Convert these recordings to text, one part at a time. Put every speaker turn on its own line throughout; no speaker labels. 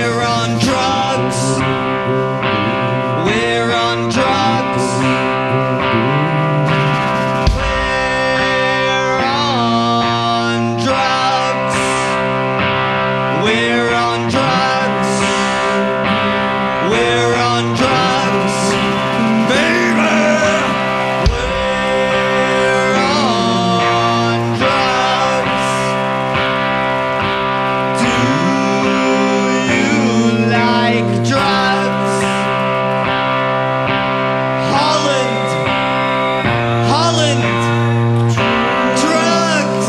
We're on drugs. We're on drugs. We're on drugs. We're on drugs. We're on drugs. Baby! We're on drugs. Do you like drugs? Holland. Holland. Drugs.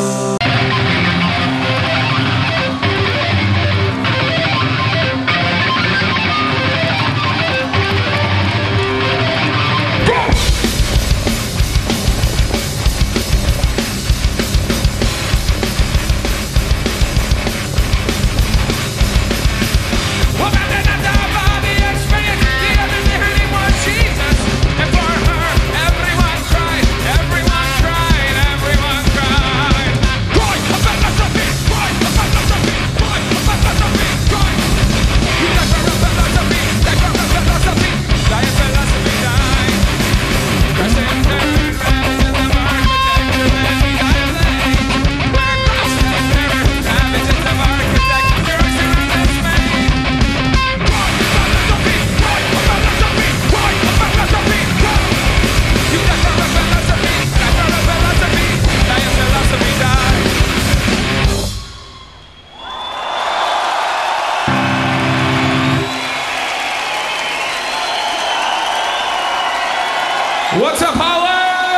What's up, Holland?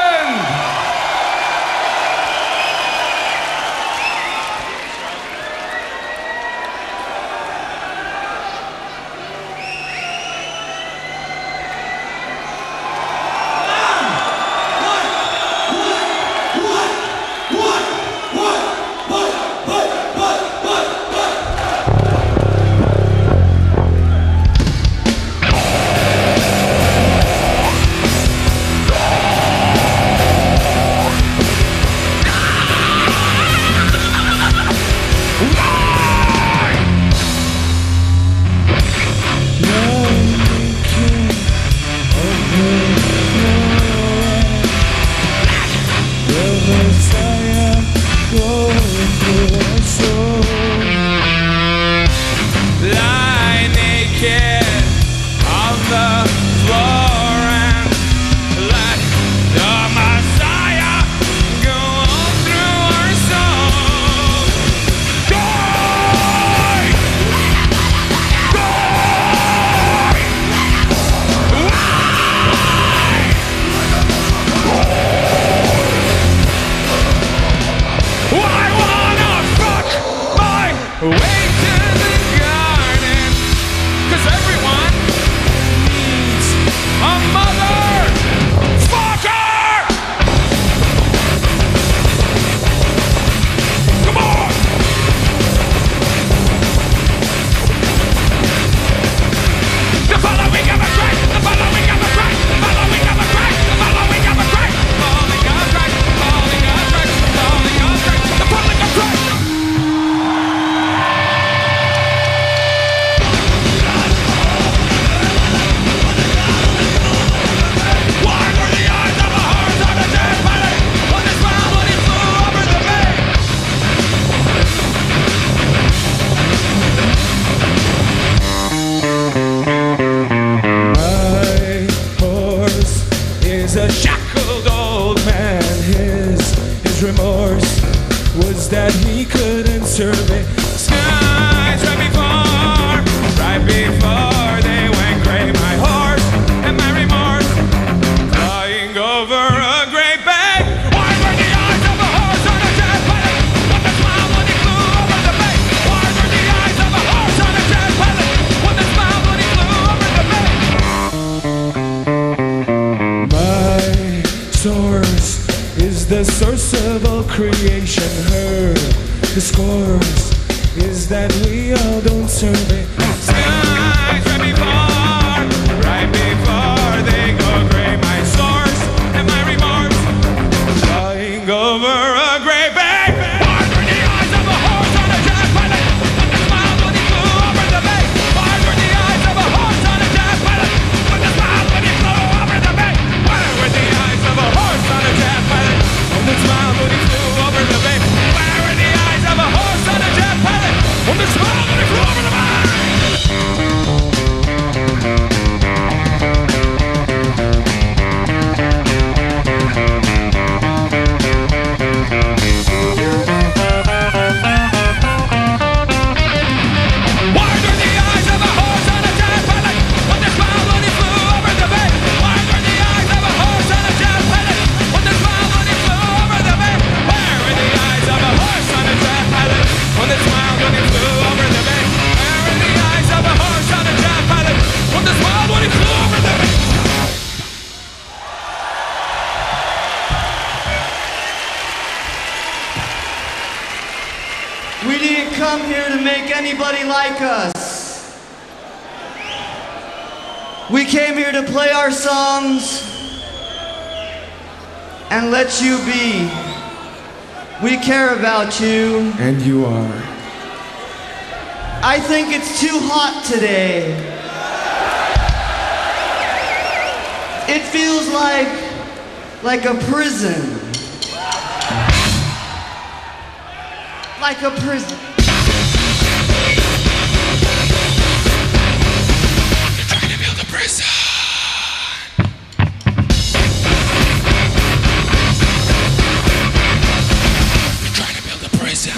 Lie naked on the floor and let the Messiah go all through our soul. Die! Die! I wanna fuck my way to the garden, 'cause everyone needs a
anybody like us. We came here to play our songs and let you be. We care about you.
And you are.
I think it's too hot today. It feels like a prison. Like a prison.
You're trying to build a prison. You're trying to build a prison.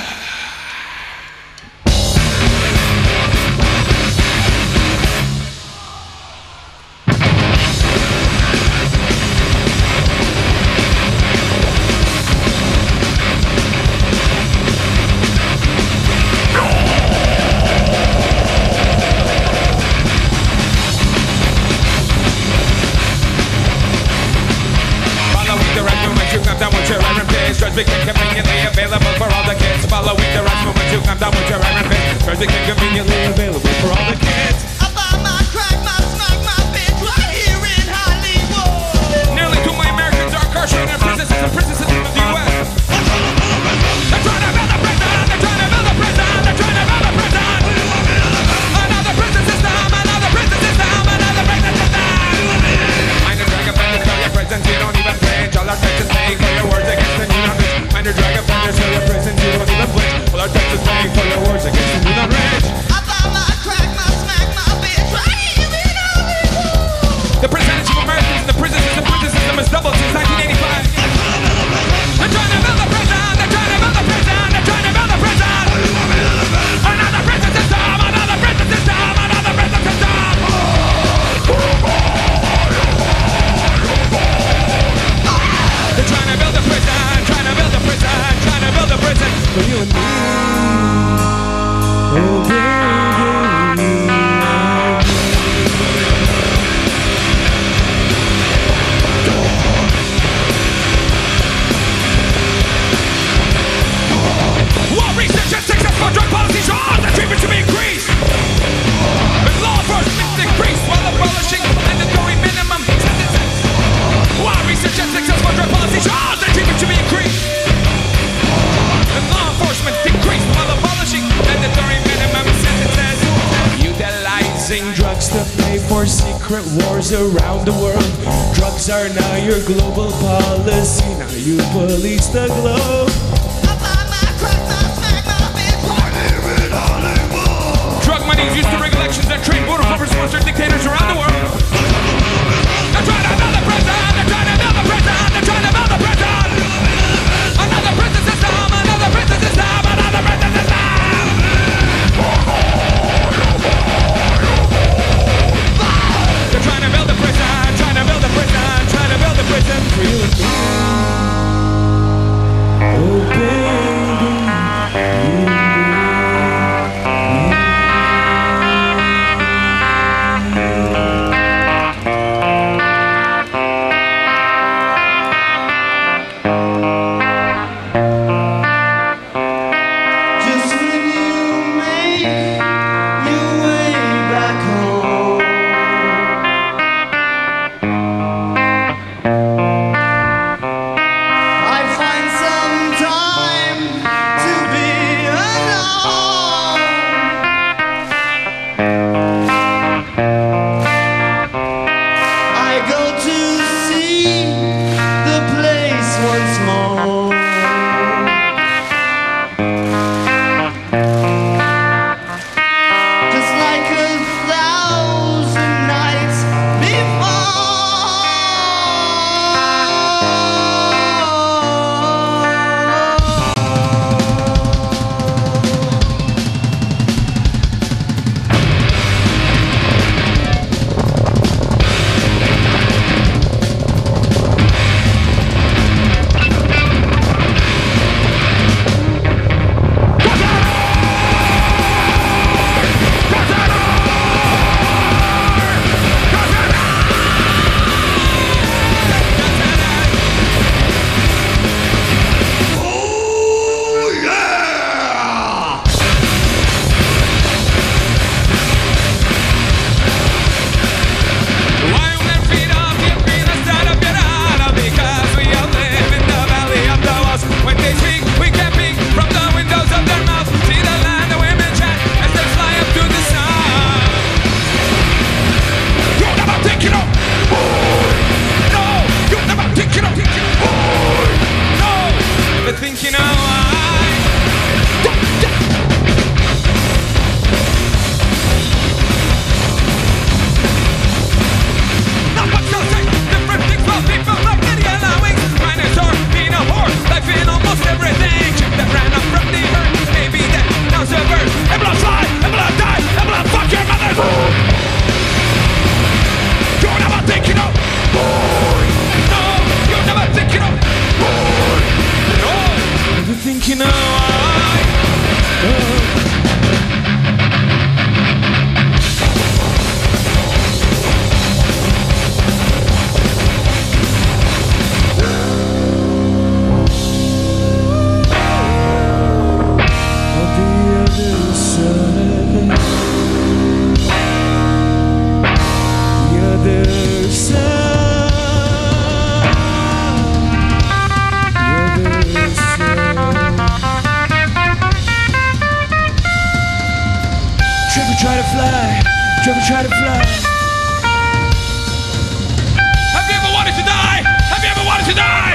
Drugs became conveniently available for all the kids. Following the right movement to come down with your iron fist. Drugs became conveniently available for all the kids.
I buy my crack, my smack, my bitch right here in Hollywood.
Nearly 2 million Americans are incarcerated in prison system of the U.S. They're trying to build a prison. They're trying to build a prison. They're trying to build a prison. Another prison system. Another prison system. Another prison system. Mind the drug offenders, tell your prisons you don't even flinch. All our Texas paying for your words against the new non-rich. Mind the drug offenders, tell your prisons you don't even flinch. All our Texas paying for your words against the new non-rich.
I buy my crack, my smack, my bitch right here in Hollywood.
The percentage of Americans in the prison system has doubled since 1985. They're trying to build a prison. They're trying to build a prison. They're trying to build a prison. Another prison system. Another prison system. Another prison system. They're trying to build a prison. Trying to build a prison. Trying to build a prison for you and me. Oh, baby. War research and successful drug policy shows that treatment should be increased. And law enforcement decreased while abolishing mandatory minimum sentences. War research and successful drug policy shows that treatment should be increased. And law enforcement decreased while abolishing mandatory minimum sentences. Utilizing drugs to pay for secret wars around the world. Drugs are now your global policy. Now you police the globe. Drug money is used to rig elections and train border rovers for dictators around the world. They're trying to build a prison. They're trying to build a prison. They're trying to build a prison. Another prison system. Another prison system. Another prison system. They're trying to build a prison. Trying to build a prison. Trying to build a prison for you and me. Oh, baby. fly? Do you ever try to fly? Have you ever wanted to die? Have you ever wanted to die?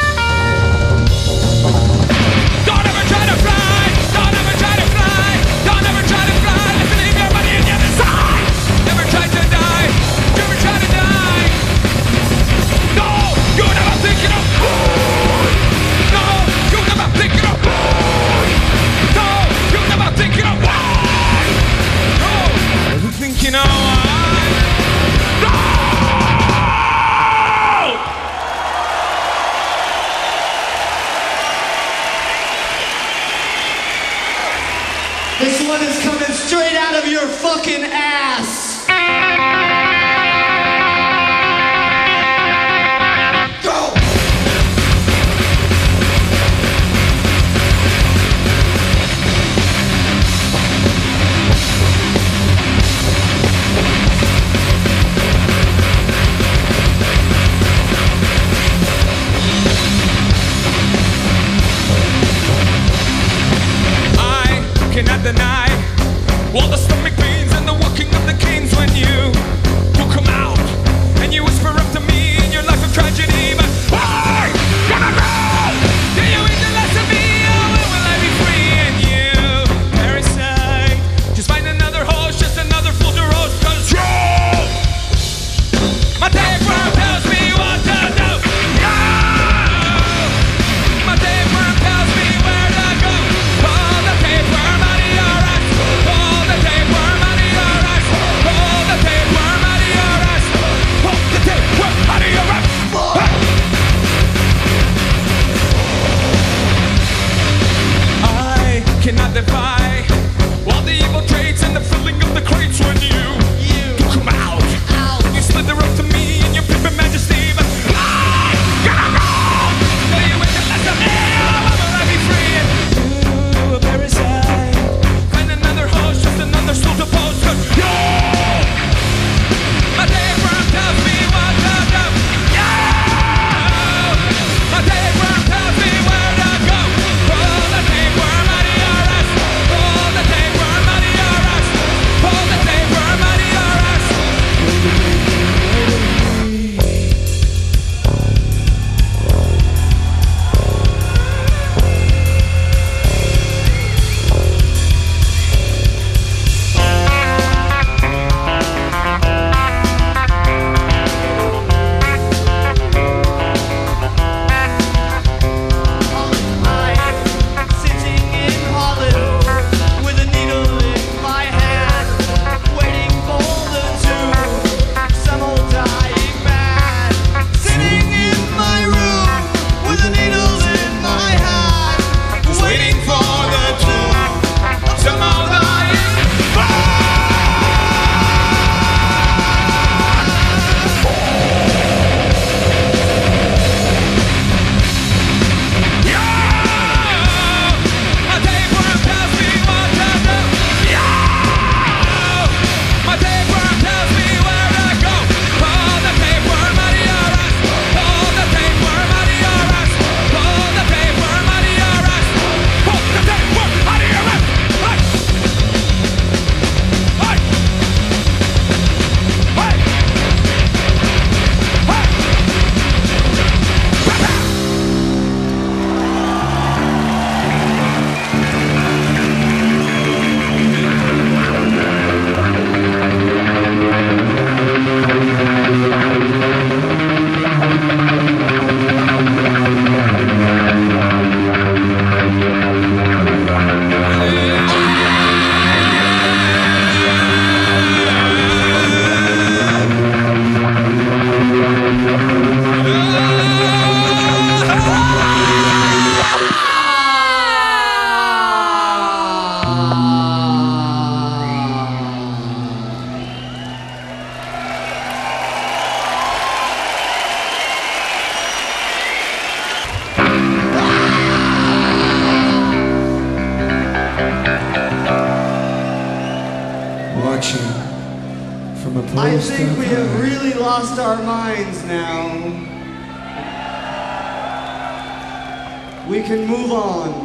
Don't ever try to fly. Don't ever try to fly. Don't ever try to fly. Let's leave your money on the other side. Never try to die. Never try to die. No, you're never thinking of food. No, you're never thinking of food. No, you're never thinking of why. No, never thinking of why. No.
This one is coming straight out of your fucking ass. Go!
Cannot deny all the stomach pains and the walking of the canes when you come out and you whisper up to me in your life of tragedy. But why gonna go? Do you eat the less of me or when will I be free? And you, parasite, just find another host, just another fool to roast. Cause you, my tapeworm tells me what to do. My tapeworm tells me where to go. Pull the tapeworm out of your ass. Pull the tapeworm out of your ass. Pull the tapeworm out of your ass. Pull the tapeworm out of your ass. I cannot defy all the evil traits and the filling of the crates when you come out. You slither up to me in your pimpin' majesty, but I gotta go. Do you wait till less of me or when will I be free? And a parasite, find another host, just another stool to post. Cause you, my tapeworm tells me what to do. My tapeworm tells me where to go. Pull the tapeworm out of your ass. Pull the tapeworm out of your ass. Pull the tapeworm out of your ass.
I'm sitting in Hollywood with a needle in my hand, waiting for the tube. Some old dying man sitting in my room with a needle in my hand,
Waiting for the tune. Some old dying my tapeworm tells me what to do. My tapeworm tells me where to go. Pull the tapeworm out of your ass. Pull the tapeworm out of your ass. Pull the tapeworm out of your ass. Pull the tapeworm out of your ass. Hey! Hey! Watching from a
I
post
think we have really lost our minds now. We can move on. 'Cause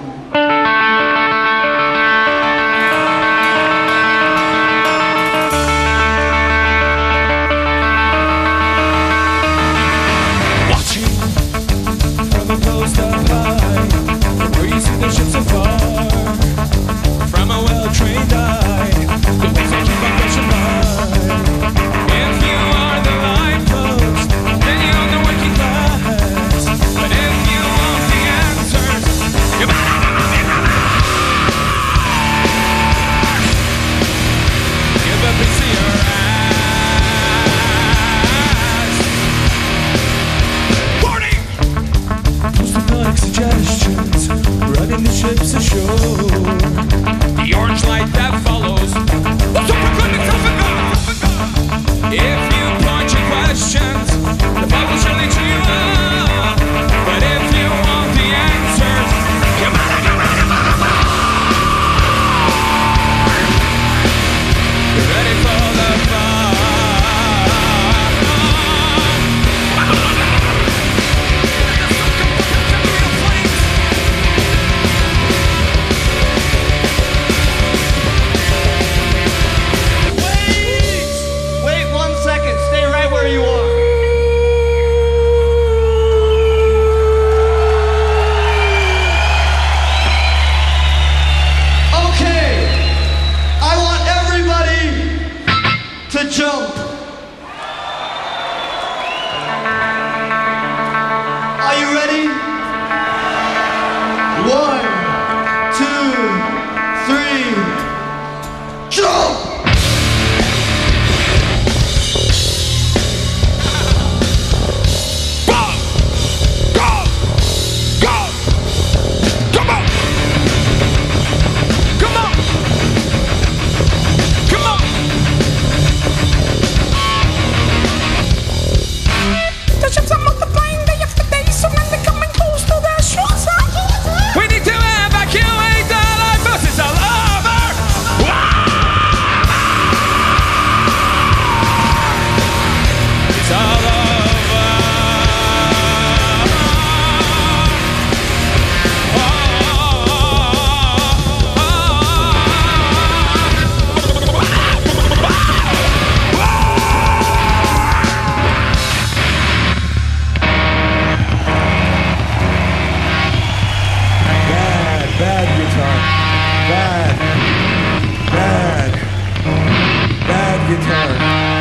guitar.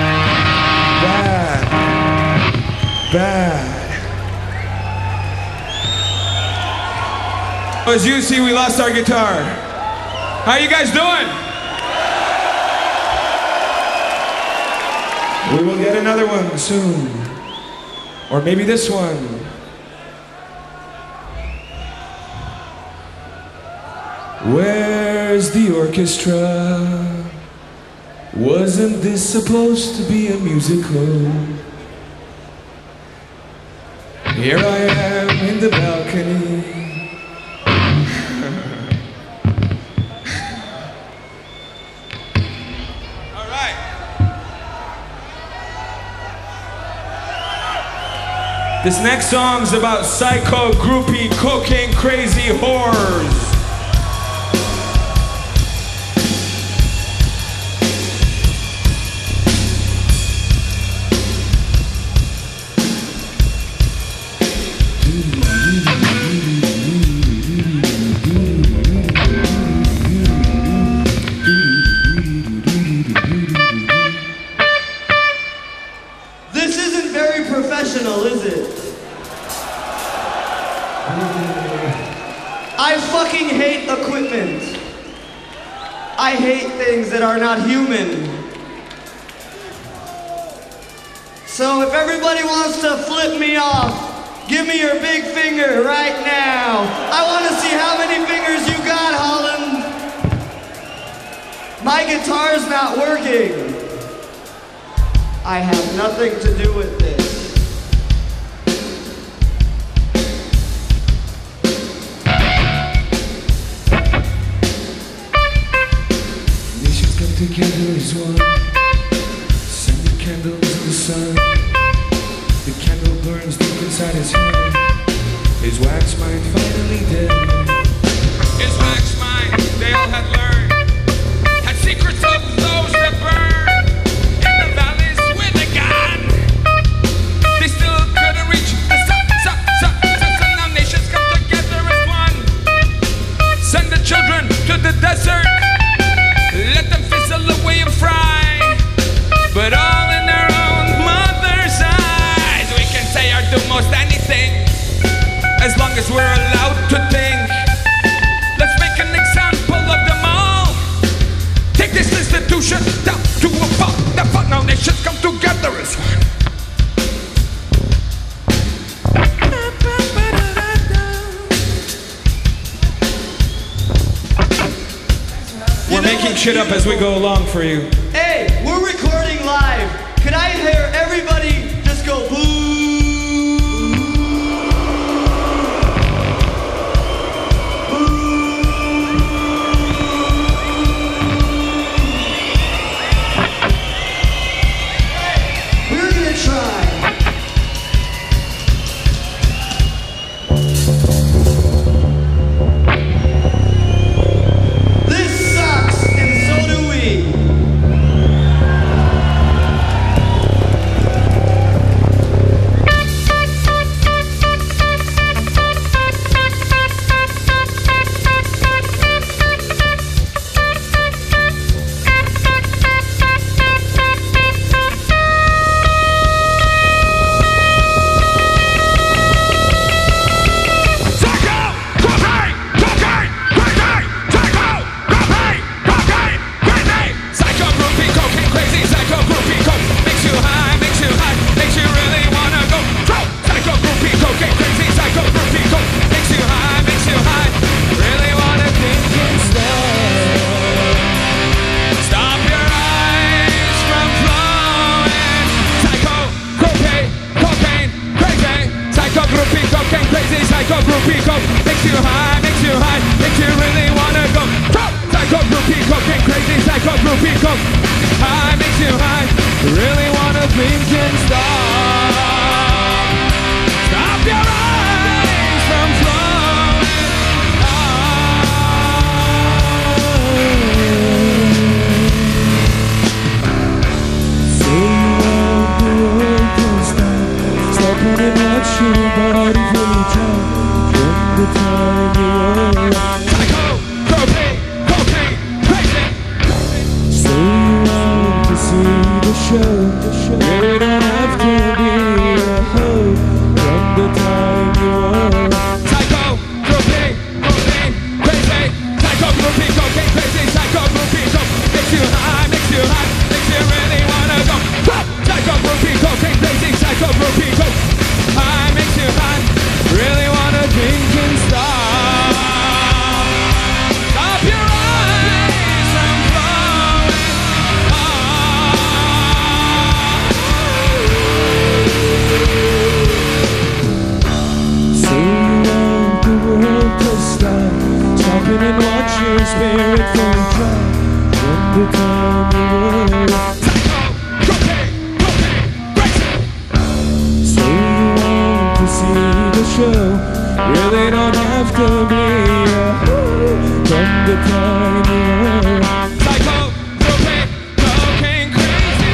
Bad. As you see, we lost our guitar. How you guys doing? We will get another one soon. Or maybe this one. Where's the orchestra? Wasn't this supposed to be a musical? Here I am in the balcony. All right. This next song's about psycho, groupie, cocaine, crazy whores.
Is it? I fucking hate equipment. I hate things that are not human. So if everybody wants to flip me off, give me your big finger right now. I want to see how many fingers you got, Holland. My guitar's not working. I have nothing to do with this.
Together as one, sending candles in the sun. The candle burns deep inside his head. His wax mind finally dead. His wax mind, they all had learned, had secrets of those that burn. In the valleys with a gun, they still couldn't reach the sun. Now nations come together as one. Send the children to the desert. Let them fizzle away and fry, but all in their own mother's eyes. We can say or do most anything, as long as we're allowed to think. Let's make an example of them all. Take this institution down to a fall. The fuck now nations come together as one. We're making shit up as we go along for you.
Hey, we're recording live. Could I hear everybody just go boo? We're gonna try.
Makes you high, makes you really wanna go. Psycho groupie, cocaine crazy, psycho groupie, coke. High, makes you high, really wanna blink and stop. Stop your eyes from flowing. Say you want the world to stop. Stop running at your body for your time. The time you're psycho, cocaine, crazy. Say you want to see
show. Really don't have to be a hoe from the time you were.
Psycho, groupie, crazy. Psycho, groupie, cocaine, crazy. Psycho, groupie, makes you high, makes you really wanna go. Psycho, groupie, cocaine, crazy. Psycho, groupie, high, makes you high, really wanna drink and stop. Stop your eyes from flowing.
Say you want the world to stop, stopping and watch your spirit fall dry from the time you were.
Psycho, cocaine, crazy.
Say you want to see the show, really don't have to be a hoe from the time you were.
Psycho, cocaine, crazy.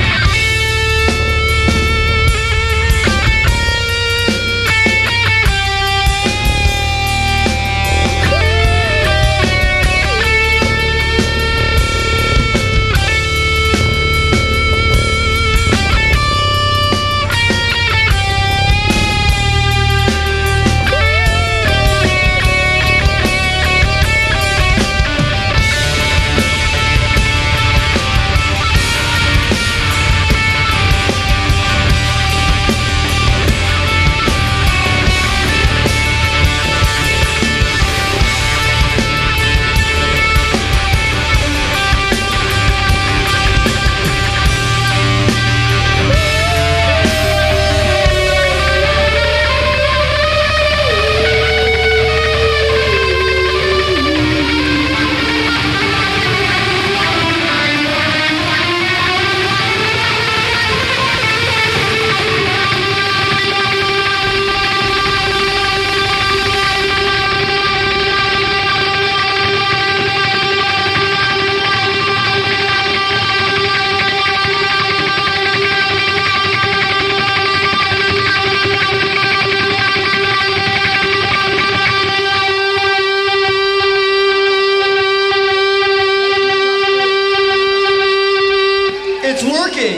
It's working!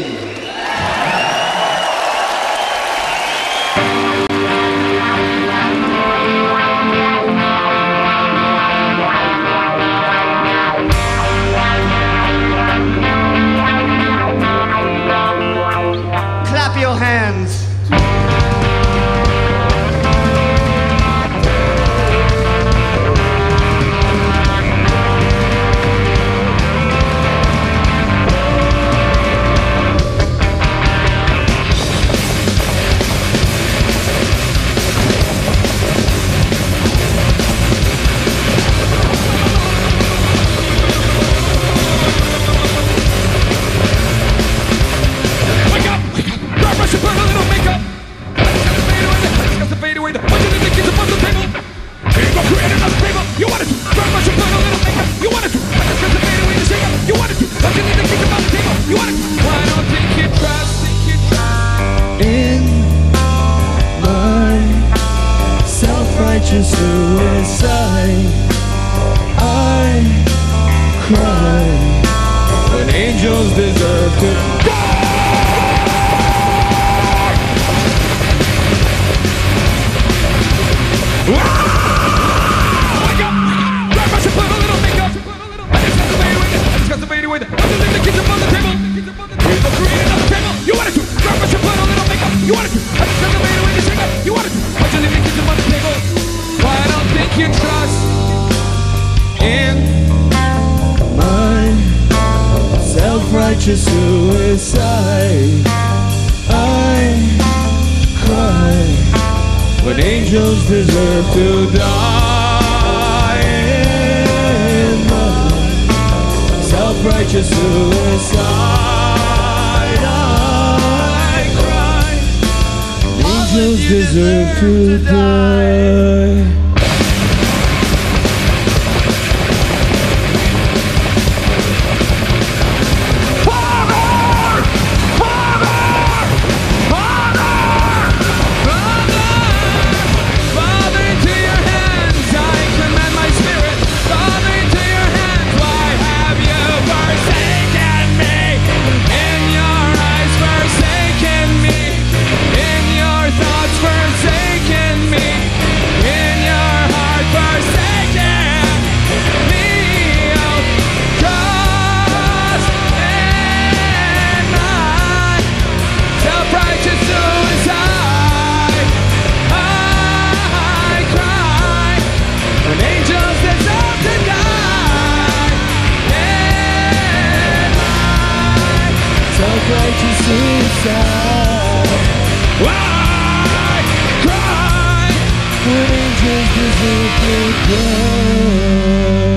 Clap your hands.
Wake up! Grab brush and put a little makeup. Let's fade away. What you think the kids above the table? Here you go, create another table. You wanted to. Grab brush and put a little makeup. You wanted to. Let's fade away the shake up. You wanted to. What you think the kids above the table? You wanted to. Why don't think you trust?
In my self-righteous suicide, I cry when angels deserve to
Wake up! Grab brush and put a little makeup. Let's fade away. What you think the kids above the table? Here you go, create another table. You wanted to. Grab brush and put a little makeup. You wanted to. Let's fade away the shake up. You wanted to. What you think the kids above the table? Why don't think you trust in
my self-righteous suicide. I cry when angels deserve to die. In my self-righteous suicide, I cry. Angels deserve to die.
Forsaken me in your eyes.
to suicide.
Why cry
When angels deserve to cry.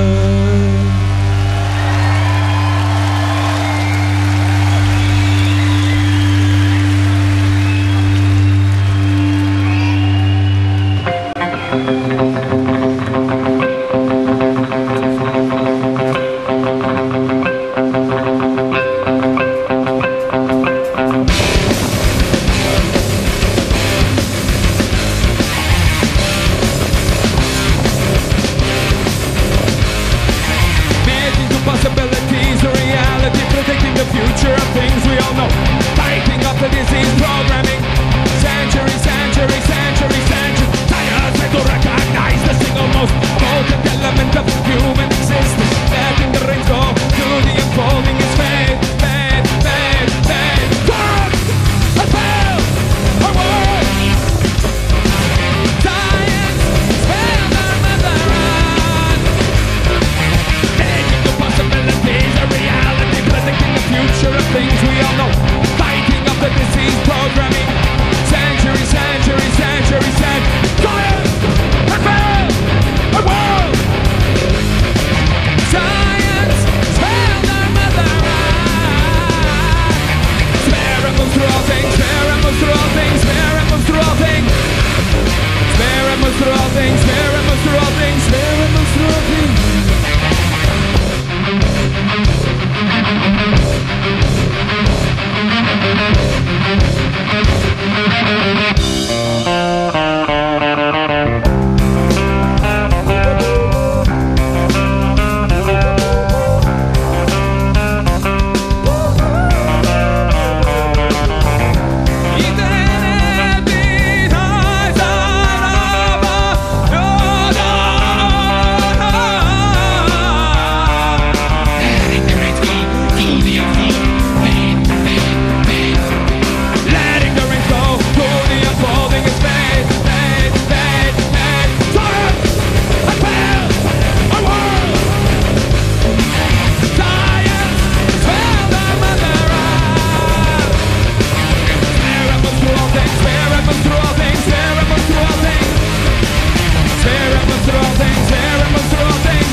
Possibilities, a reality, predicting the future of things we all know. Fighting off the disease programming. Century, century, century, century. Science had to recognize the single most potent element of human existence. Letting the rains go to the unfolding is fate, fate, fate, fate. Corrupt and fail our world. Science failed our motherland. Making the possibilities a reality, predicting the future of things we all know. Fighting off the disease programming. Century, century, century, century. Science has failed our world. Science has failed our motherland. Spare and move through all things. Spare and move through all things. Spare and move through all things. Spare and move through all things. Spare and move through all things. Spare and move through all things. Letting the rains go to the unfolding is fate, fate, fate, fate. Science has failed our world. Science has failed our motherland. Spare and move through all things. Spare and move through all things. Spare and move through all things. Spare and move through all things. Spare and move through all things.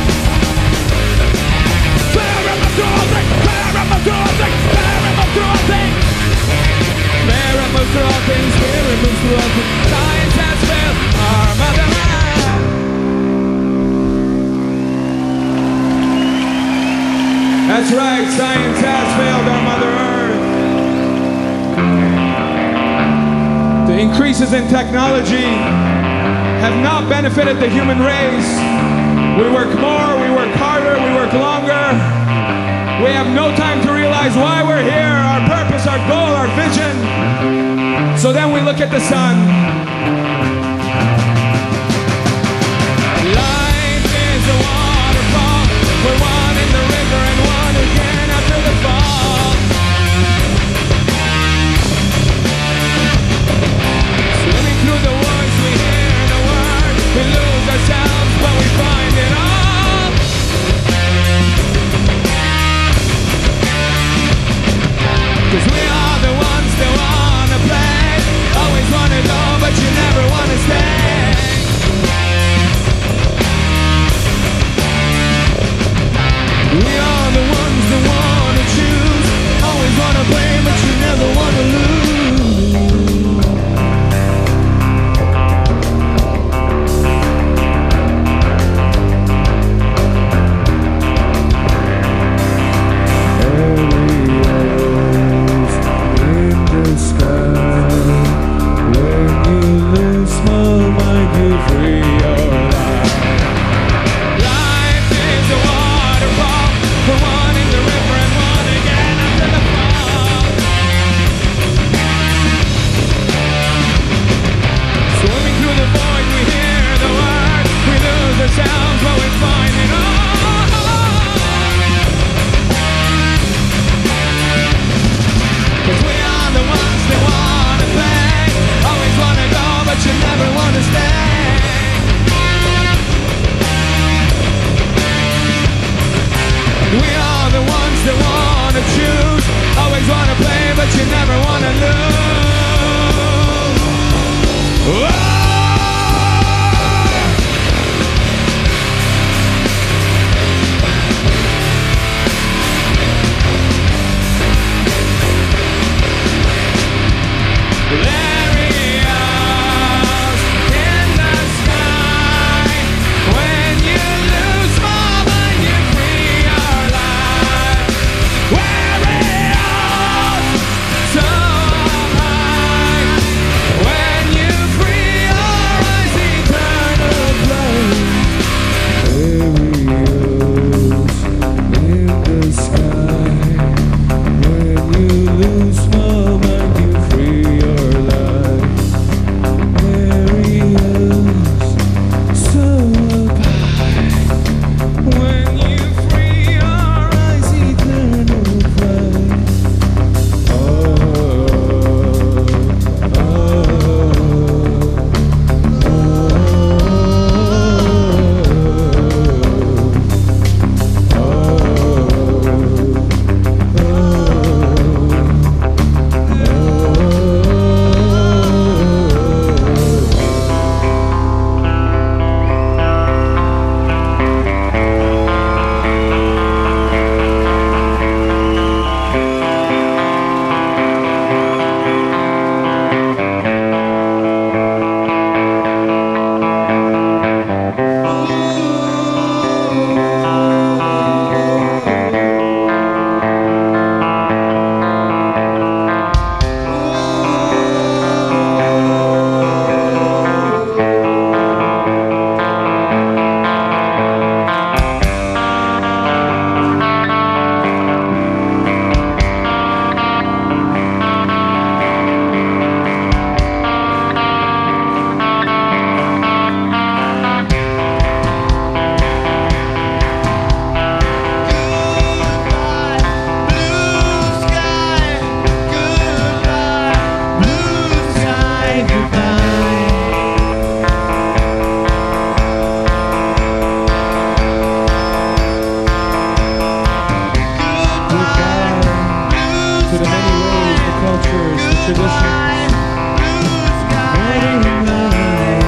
Spare and move through all things. Spare and move through all things. Spare and move through all things. Spare and move through all things. Spare and move through all things. Science has failed our motherland. That's right, science has failed our Mother Earth. The increases in technology have not benefited the human race. We work more, we work harder, we work longer. We have no time to realize why we're here, our purpose, our goal, our vision. So then we look at the sun. Life is a waterfall. We're one in the river and one again after the fall. Swimming through the woods, we hear the word. We lose ourselves, but we find it all. Cause we are the ones that wanna play. Always wanna go, but you never wanna stay. We are the ones that wanna choose. Always wanna play, but you never wanna lose.
traditions. Heading out.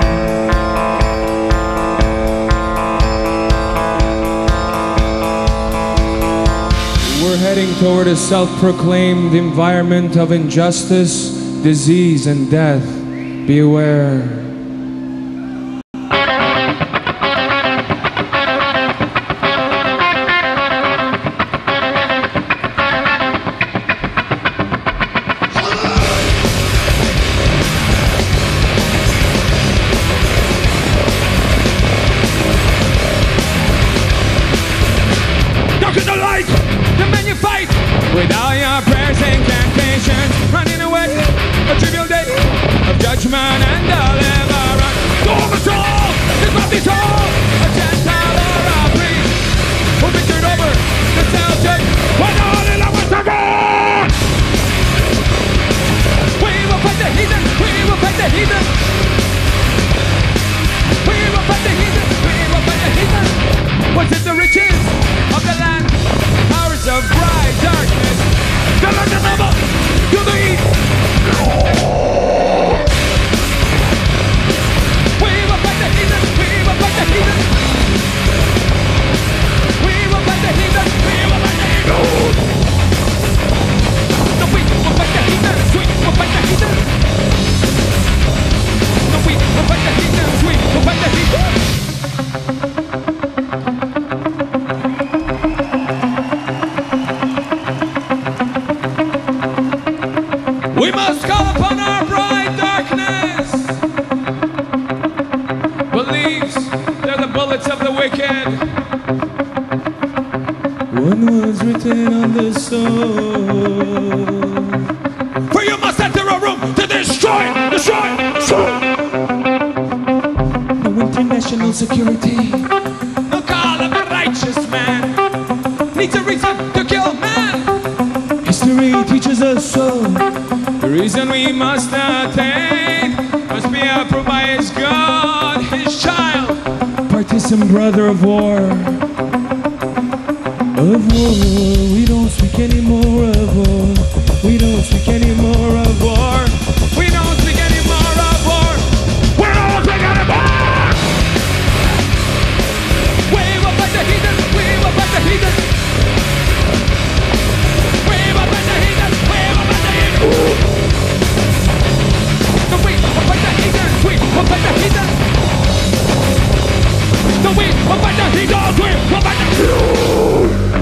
We're heading toward a self-proclaimed environment of injustice, disease, and death. Be aware.
With all your prayers and incantations, running away a trivial day of judgment and deliverance. To overthrow this mighty soul, a Gentile or a priest who victored over the Celtic when all in love with the God. We will fight the heathen, we will fight the heathen. We will fight the heathen, we will fight the heathen. Was it the riches of the land? Powers of bright darkness, the land of lava, to the east. We will fight the heathen, we will fight the heathen. We will fight the heathen, we will fight the heathen. No, we will fight the heathen, we will fight the heathen. No, we will fight the heathen, we will fight the heathen. We must call upon our bright darkness. Believes they're the bullets of the wicked.
One was written on the soul.
For you must enter a room to destroy, destroy, destroy.
No international security.
No call of a righteous man needs a reason to kill man.
History teaches us so.
The reason we must attain must be approved by his God, his child.
Partisan brother of war. Of war. We don't speak anymore of war. We don't speak anymore of war.
We don't speak anymore of war. We don't speak anymore. We will fight the heathen. We will fight the heathen. We will fight the heathen. We will fight the heathen. No, we will fight the heathen. We will fight the heathen. No, we will fight the heathen. We will fight the heathen.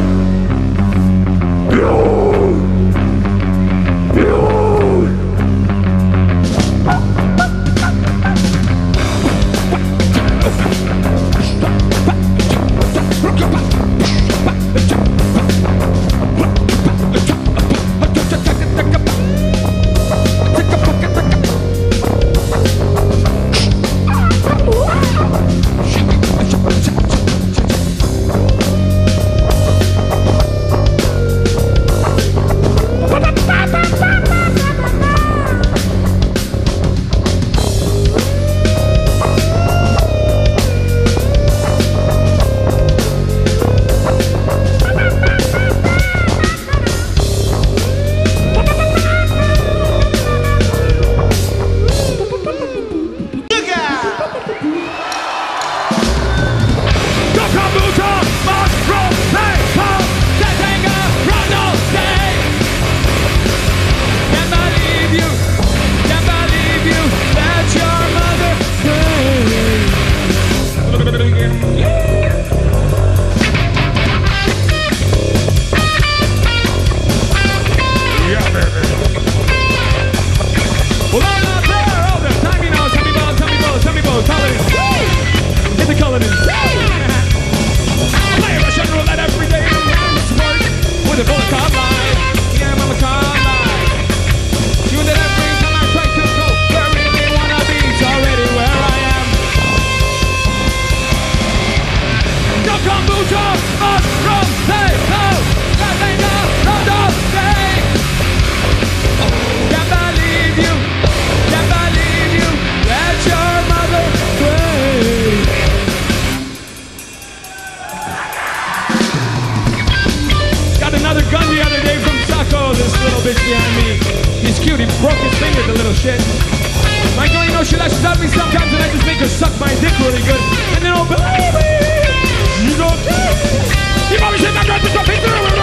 gun the other day from Saco, this little bitch behind me.
He's cute, he broke his finger, the little shit. My girl, you know, she lashes out at me sometimes and I just make her suck my dick really good. And then, oh, baby, she's okay. You always hit my girl to something.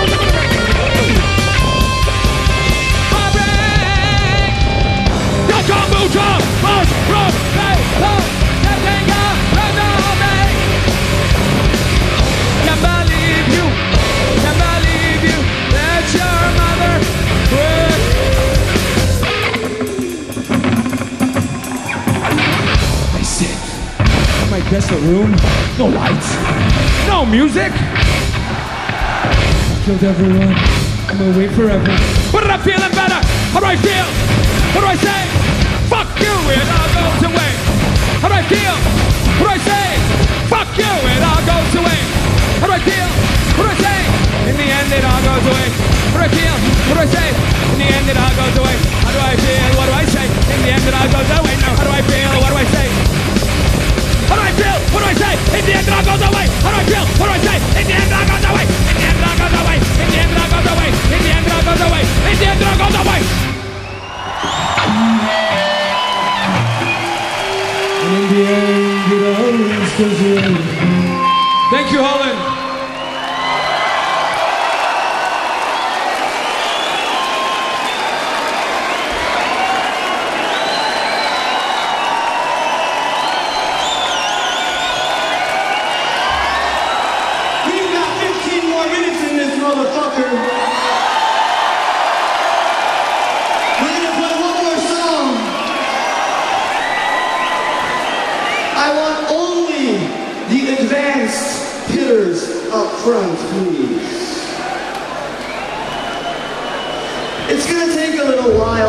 Kombucha, mushroom, maple, Tatinga, Renome. Can't believe you let your mother quit. I sit in my desolate room, no lights, no music.
Killed everyone. I'm gonna wait forever.
But I'm feeling better. How do I feel? What do I say? Fuck you, it all goes away. How do I feel? What do I say? Fuck you, it all goes away. How do I feel? What do I say? In the end, it all goes away. What do I feel? What do I say? In the end, it all goes away. How do I feel? What do I say? In the end, it all goes away. Now, how do I feel? What do I say? How do I feel? What do I say? In the end, it all goes away. How do I feel? What do I say? In the end, it all goes away. In the end, it all goes away. In the end, it all goes away. In the end, it all goes away. In the end, it all goes away.
And in the end, it always goes away.
Thank you, Holland.
We've got 15 more minutes in this motherfucker. We're gonna play one more song. I want only the advanced hitters up front, please. It's gonna take a little while.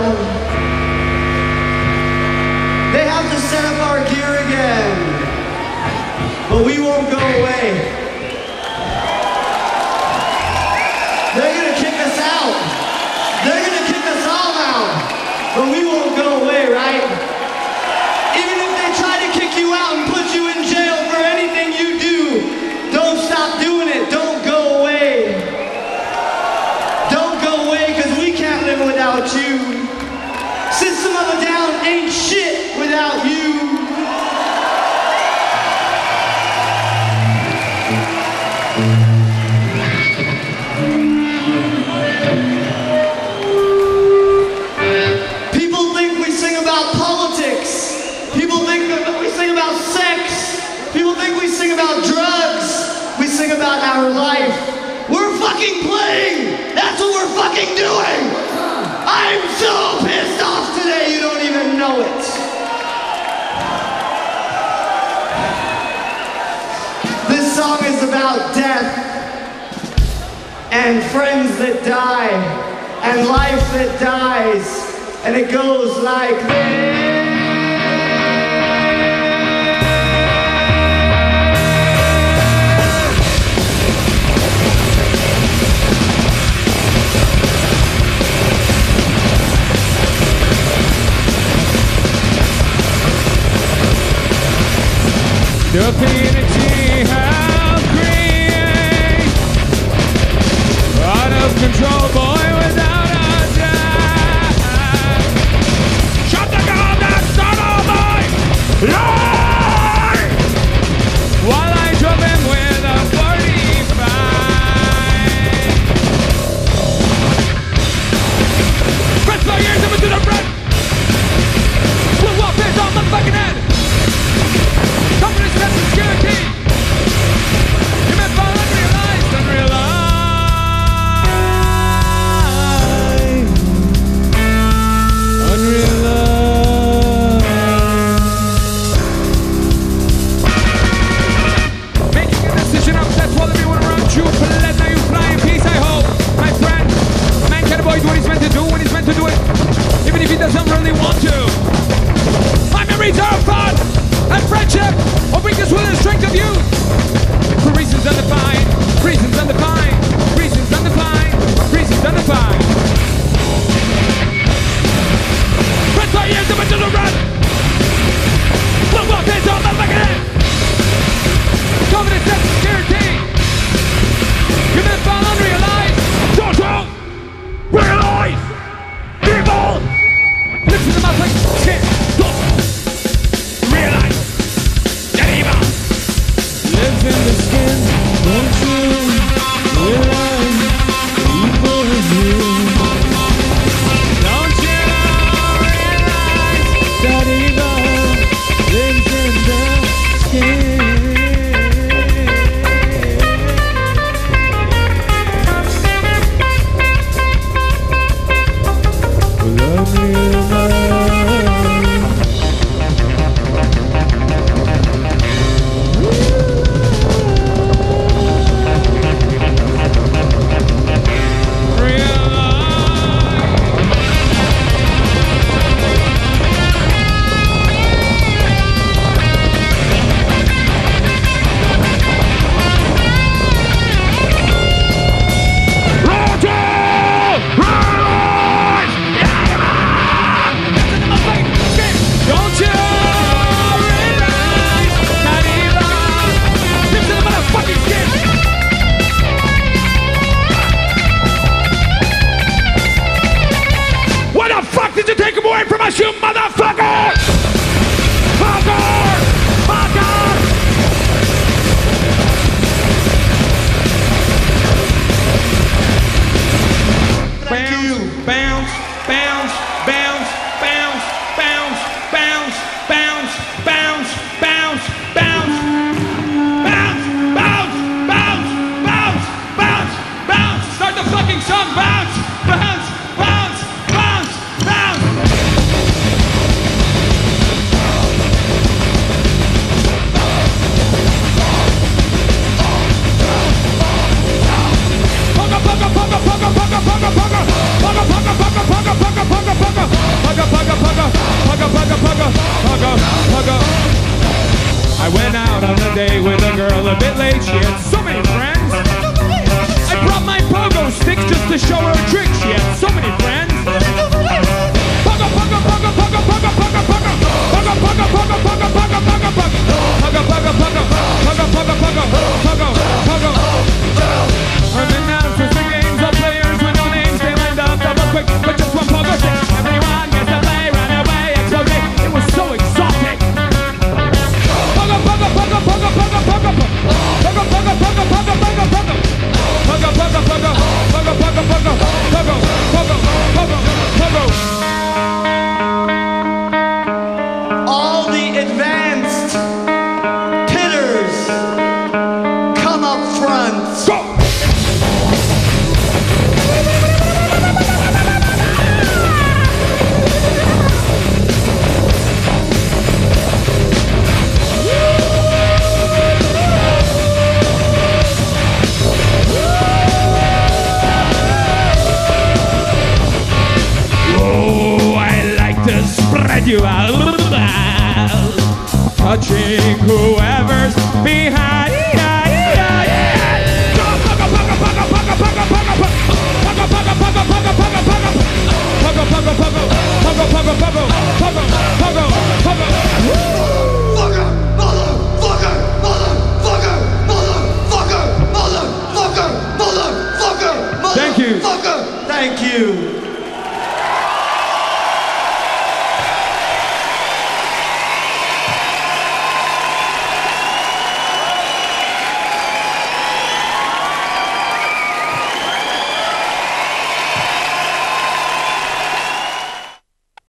They have to set up our gear again, but we won't go away. They're gonna kick us out. They're gonna kick us all out, but we won't go away, right? Even if they try to kick you out and put you in jail for anything you do, don't stop doing it. Don't go away. Don't go away, because we can't live without you. System of a Down ain't shit without you. People think we sing about politics. People think that we sing about sex. People think we sing about drugs. We sing about our life. We're fucking playing. That's what we're fucking doing. I'm so pissed off today, you don't even know it. This song is about death and friends that die and life that dies. And it goes like this.
Stupidity have created out of control, boy, without a doubt. Shut the gun and start all mine! While I drove him with a 45. Press my ears up into the front. We'll walk this on my fucking head. Company steps and security. You meant for unrealized, unrealized. smash you, motherfucker! Fucker! Fucker! Bounce, bounce, bounce, bounce, bounce, bounce, bounce, bounce, bounce, bounce, bounce, bounce, bounce, bounce, bounce, bounce. Start the fucking song. Bounce, bounce, bounce, bounce, bounce. Pugga, pugga, pugga, pugga, pugga, pugga, pugga. Pugga, pugga, pugga, pugga, pugga, pugga, pugga. Pugga, pugga, pugga, pugga, pugga, pugga, pugga, pugga. I went out on a day with a girl a bit late. She had so many friends. I brought my pogo stick just to show her a trick. She had so many friends. Pugga, pugga, pugga, pugga, pugga, pugga, pugga. Pugga, pugga, pugga, pugga, pugga, pugga, pugga. Pugga, pugga, pugga, pugga, pugga, pugga, pugga, pugga. And then now for the games of players with no names, they lined up double quick, but just one pogo stick. Everyone gets to play, run away, explode. It was so exotic. Pugga, pugga, pugga, pugga, pugga, pugga, pugga. Pugga, pugga, pugga, pugga, pugga, pugga. Pugga, pugga, pugga, pugga, pugga, pugga, pugga, pugga, pugga, pugga.
All the advanced pitters come up front.
Go! Spread you out, touching whoever's behind.